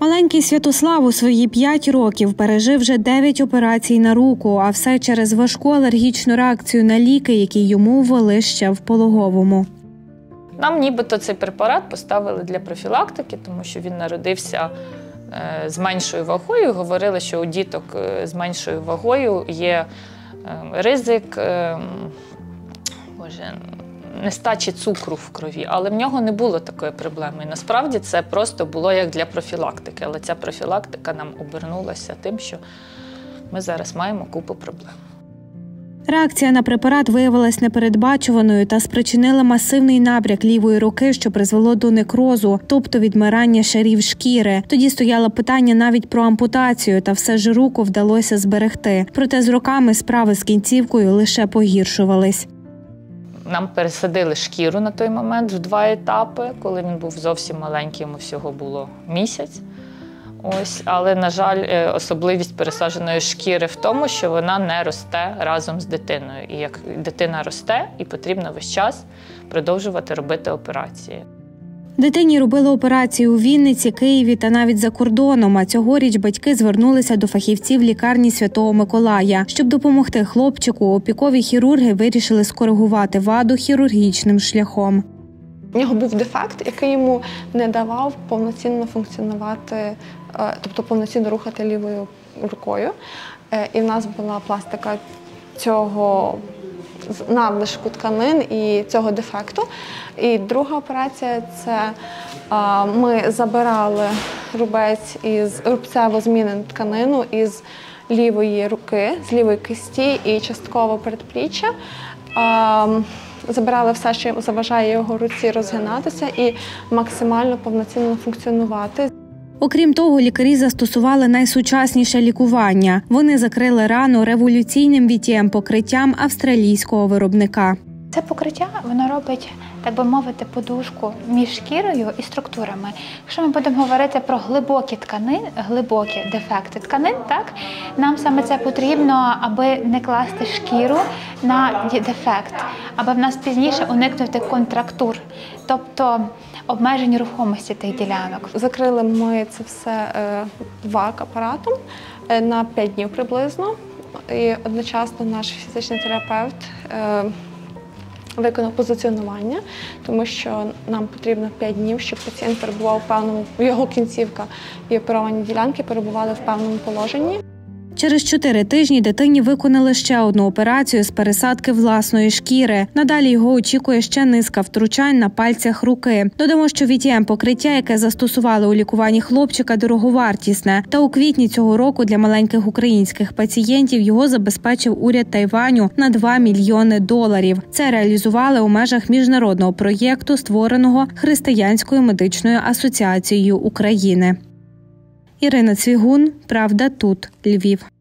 Маленький Святослав у свої 5 років пережив вже 9 операцій на руку, а все через важку алергічну реакцію на ліки, які йому ввели ще в пологовому. Нам нібито цей препарат поставили для профілактики, тому що він народився з меншою вагою. Говорили, що у діток з меншою вагою є ризик нестачі цукру в крові, але в нього не було такої проблеми. І насправді це просто було як для профілактики, але ця профілактика нам обернулася тим, що ми зараз маємо купу проблем. Реакція на препарат виявилась непередбачуваною та спричинила масивний набряк лівої руки, що призвело до некрозу, тобто відмирання шарів шкіри. Тоді стояло питання навіть про ампутацію, та все ж руку вдалося зберегти. Проте з роками справи з кінцівкою лише погіршувались. Нам пересадили шкіру на той момент в 2 етапи, коли він був зовсім маленький, йому всього було місяць. Але, на жаль, особливість пересадженої шкіри в тому, що вона не росте разом з дитиною. І як дитина росте, і потрібно весь час продовжувати робити операції. Дитині робили операції у Вінниці, Києві та навіть за кордоном, а цьогоріч батьки звернулися до фахівців лікарні Святого Миколая. Щоб допомогти хлопчику, опікові хірурги вирішили скоригувати ваду хірургічним шляхом. У нього був дефект, який йому не давав повноцінно функціонувати, тобто повноцінно рухати лівою рукою. І в нас була пластика цього надлишку тканин і цього дефекту. І друга операція – це ми забирали рубцево змінену тканину із лівої руки, з лівої кисті і частково передпліччя. Забирали все, що заважає його руці розгинатися і максимально повноцінно функціонувати. Окрім того, лікарі застосували найсучасніше лікування. Вони закрили рану революційним VTM-покриттям австралійського виробника. Це покриття, воно робить, так би мовити, подушку між шкірою і структурами. Якщо ми будемо говорити про глибокі тканини, глибокі дефекти тканин, так, нам саме це потрібно, аби не класти шкіру на дефект, аби в нас пізніше уникнути контрактур, тобто обмежень рухомості тих ділянок. Закрили ми це все ВАК-апаратом на 5 днів приблизно. І одночасно наш фізичний терапевт виконав позиціонування, тому що нам потрібно 5 днів, щоб пацієнт перебував в певному, його кінцівка і оперовані ділянки перебували в певному положенні. Через 4 тижні дитині виконали ще одну операцію з пересадки власної шкіри. Надалі його очікує ще низка втручань на пальцях руки. Додамо, що VTM-покриття, яке застосували у лікуванні хлопчика, дороговартісне. Та у квітні цього року для маленьких українських пацієнтів його забезпечив уряд Тайваню на $2 мільйони. Це реалізували у межах міжнародного проєкту, створеного Християнською медичною асоціацією України. Ірина Цвігун, «Правда тут», Львів.